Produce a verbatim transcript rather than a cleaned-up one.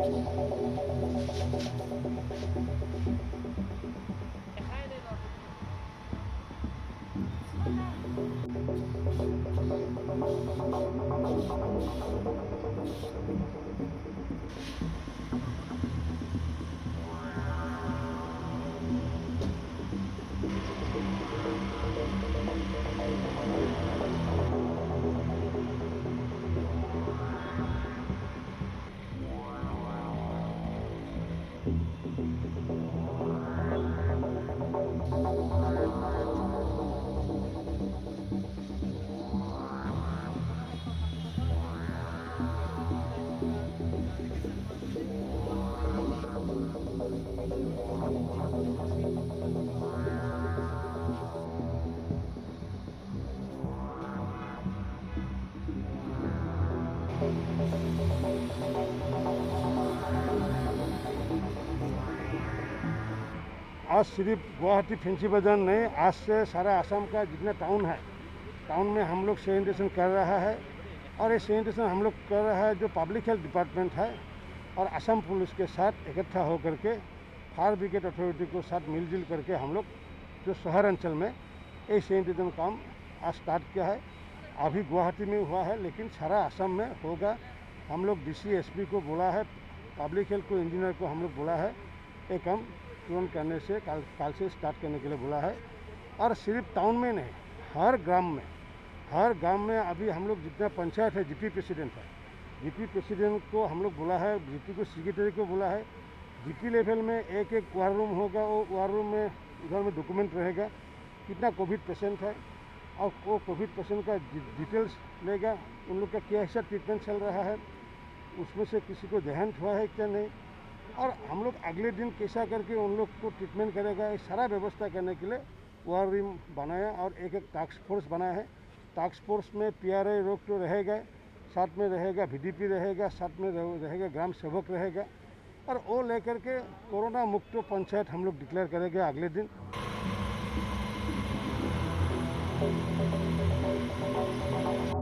आज सिर्फ गुवाहाटी फैंसी बाजार नहीं, आज से सारा आसाम का जितना टाउन है, टाउन में हम लोग सैनिटेशन कर रहा है। और ये सैनिटेशन हम लोग कर रहा है जो पब्लिक हेल्थ डिपार्टमेंट है और असम पुलिस के साथ इकट्ठा होकर के फायर ब्रिगेड अथॉरिटी को साथ मिलजुल करके हम लोग जो शहर अंचल में ये सैनिटेशन काम आज स्टार्ट किया है। अभी गुवाहाटी में हुआ है, लेकिन सारा असम में होगा। हम लोग डीसी एसपी को बोला है, पब्लिक हेल्थ को, इंजीनियर को हम लोग बोला है ये काम तुरंत करने से कल कल से स्टार्ट करने के लिए बोला है। और सिर्फ टाउन में नहीं, हर ग्राम में, हर गांव में अभी हम लोग जितना पंचायत है, जीपी प्रेसिडेंट है, जीपी प्रेसिडेंट को हम लोग बोला है, जीपी को सेक्रेटरी को बोला है। जीपी लेवल में एक एक वार रूम होगा, वो वार रूम में उधर में डॉक्यूमेंट रहेगा कितना कोविड पेशेंट है और वो कोविड पेशेंट का डिटेल्स लेगा, उन लोग का कैसा ट्रीटमेंट चल रहा है, उसमें से किसी को देहांत हुआ है क्या नहीं, और हम लोग अगले दिन कैसा करके उन लोग को ट्रीटमेंट करेगा, ये सारा व्यवस्था करने के लिए वार रूम बनाया और एक एक टास्क फोर्स बनाया है। टास्क फोर्स में पीआरआई रोक तो रहेगा, साथ में रहेगा वीडीपी रहेगा, साथ में रहेगा ग्राम सेवक रहेगा, और वो लेकर के कोरोना मुक्त पंचायत हम लोग डिक्लेयर करेंगे अगले दिन।